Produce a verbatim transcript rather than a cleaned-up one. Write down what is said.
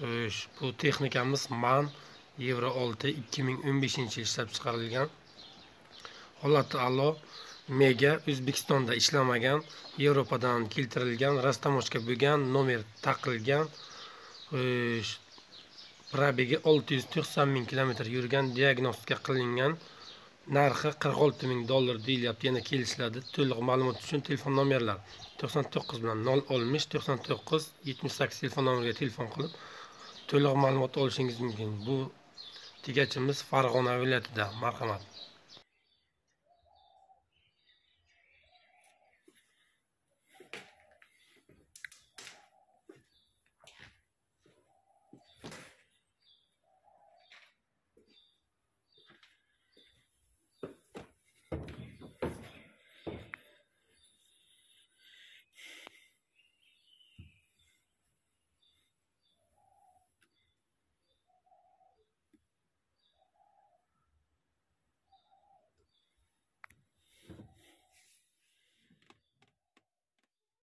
Xo'sh, bu texnikamiz MAN Euro olti ikki ming o'n beshinchi yil ishlab chiqarilgan. Holati a'lo, mega O'zbekistonda ishlamagan, Yevropadan keltirilgan, rastamochka bo'lgan, nomer taqilgan. Xo'sh, probegi olti yuz to'qson ming kilometr yurgan, diagnostika qilingan. Narxi qirq olti ming dollar deyilyapti. Yana kelishiladi. To'liq ma'lumot uchun telefon nomerlar to'qson to'qqiz bilan nol oltmish to'qson to'qqiz yetmish sakkiz telefon nomeriga telefon qilib to'liq ma'lumot olishingiz mumkin. Bu tegachimiz Farg'ona viloyatida. Marhamat.